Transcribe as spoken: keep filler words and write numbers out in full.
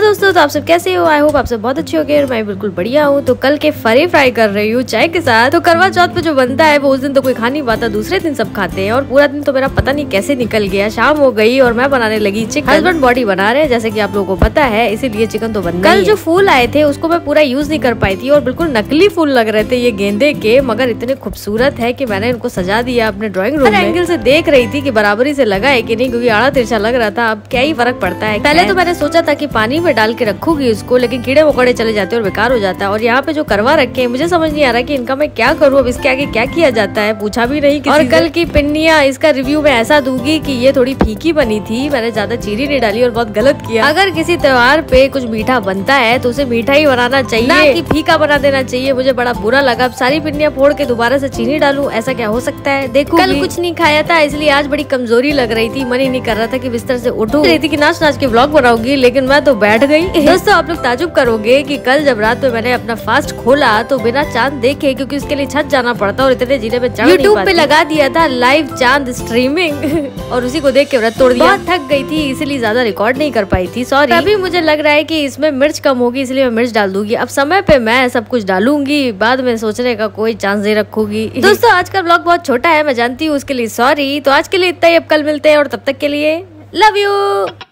दोस्तों, तो आप सब कैसे हो? आई होप आप सब बहुत अच्छे हो गए और मैं बिल्कुल बढ़िया हूँ। तो कल के फरी फ्राई कर रही हूँ चाय के साथ। तो करवा चौथ पे जो बनता है वो उस दिन तो कोई खा नहीं पाता, दूसरे दिन सब खाते हैं। और पूरा दिन तो मेरा पता नहीं कैसे निकल गया। शाम हो गई और मैं बनाने लगी चिकन। हस्बैंड बॉडी बना रहे हैं जैसे की आप लोगों को पता है, इसीलिए चिकन तो बनना। कल जो फूल आए थे उसको मैं पूरा यूज नहीं कर पाई थी और बिल्कुल नकली फूल लग रहे थे ये गेंदे के, मगर इतने खूबसूरत है कि मैंने इनको सजा दिया अपने ड्राइंग रूम में। एंगल से देख रही थी कि बराबरी से लगा है कि नहीं, क्योंकि आड़ा तिरछा लग रहा था। अब क्या ही फर्क पड़ता है। पहले तो मैंने सोचा था कि पानी में डाल के रखूंगी उसको, लेकिन कीड़े मकोड़े चले जाते हैं और बेकार हो जाता है। और यहाँ पे जो करवा रखे हैं मुझे समझ नहीं आ रहा कि इनका मैं क्या करूँ। अब इसके आगे क्या किया जाता है पूछा भी नहीं किसी। और कल की पिन्नियाँ इसका रिव्यू में ऐसा दूंगी कि ये थोड़ी फीकी बनी थी, मैंने ज्यादा चीनी नहीं डाली और बहुत गलत किया। अगर किसी त्योहार पे कुछ मीठा बनता है तो उसे मीठा ही बनाना चाहिए, ना कि फीका बना देना चाहिए। मुझे बड़ा बुरा लगा। अब सारी पिन्नियाँ फोड़ के दोबारा से चीनी डालूं, ऐसा क्या हो सकता है। देखो कल कुछ नहीं खाया था इसलिए आज बड़ी कमजोरी लग रही थी। मन ही नहीं कर रहा था कि बिस्तर से उठूं। रही थी कि नाच नाच के व्लॉग बनाऊंगी, लेकिन मैं तो बैठ गई। दोस्तों, आप लोग ताजुब करोगे कि कल जब रात में मैंने अपना फास्ट खोला तो बिना चांद देखे, क्योंकि उसके लिए छत जाना पड़ता और इतने जिले में चढ़ नहीं पाती, यूट्यूब पे लगा दिया था लाइव चांद स्ट्रीमिंग और उसी को देख के व्रत तोड़ दिया। बहुत थक गई थी इसलिए ज्यादा रिकॉर्ड नहीं कर पाई थी, सॉरी। अभी मुझे लग रहा है कि इसमें मिर्च कम होगी इसलिए मैं मिर्च डाल दूंगी। अब समय पे मैं सब कुछ डालूंगी, बाद में सोचने का कोई चांस नहीं रखूंगी। दोस्तों, आज का ब्लॉग बहुत छोटा है, मैं जानती हूँ, उसके लिए सॉरी। तो आज के लिए इतना ही, अब कल मिलते हैं और तब तक के लिए लव यू।